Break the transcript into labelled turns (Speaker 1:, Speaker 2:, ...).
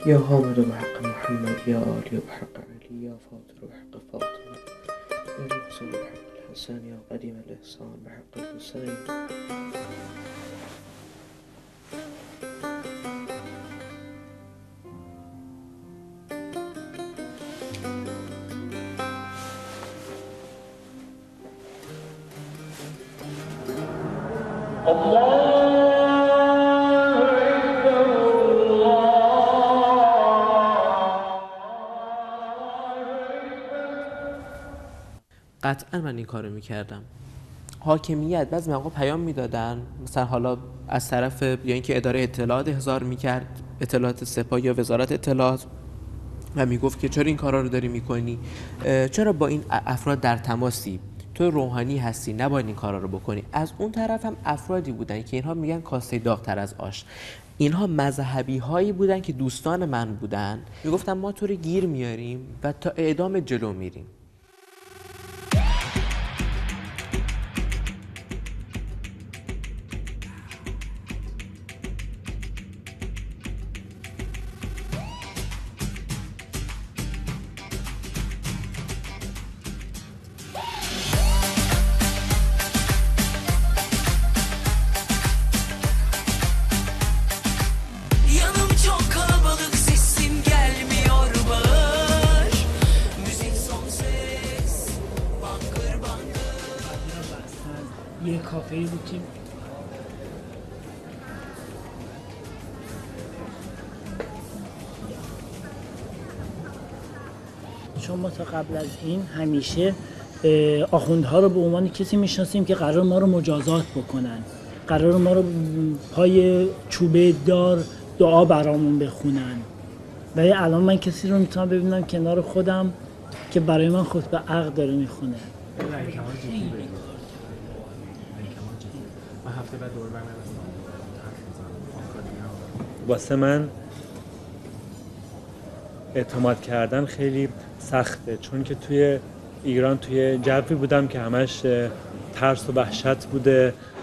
Speaker 1: يا حامد بحق محمد يا آلي بحق علي يا فاطر بحق فاطمة يا محسن بحق الحسن يا قديم الإحسان بحق الحسين.
Speaker 2: قطعا من این کارو میکردم. حاکمیت بعضی موقع پیام میدادن، مثلا حالا از طرف یا اینکه اداره اطلاعات احضار میکرد، اطلاعات سپاه یا وزارت اطلاعات، و میگفت که چرا این کارا رو داری میکنی، چرا با این افراد در تماسی، تو روحانی هستی نباید این کارا رو بکنی. از اون طرف هم افرادی بودن که اینها میگن کاسه داغ‌تر از آش، اینها مذهبی هایی بودن که دوستان من بودن، میگفتن ما تو رو گیر میاریم و تا اعدام جلو میریم.
Speaker 3: یه کافه‌ای بود که چون ما تا قبل از این همیشه آخوندها رو به عنوان کسی میشناسیم که قرار ما رو مجازات بکنن، قرار ما رو پای چوبه دار دعا برامون بخونن، ولی الان من کسی رو میتونم ببینم کنار خودم که برای من خطبه عقد داره میخونه.
Speaker 4: واسه من اعتماد کردن خیلی سخته، چون که توی ایران توی جوی بودم که همش ترس و وحشت بوده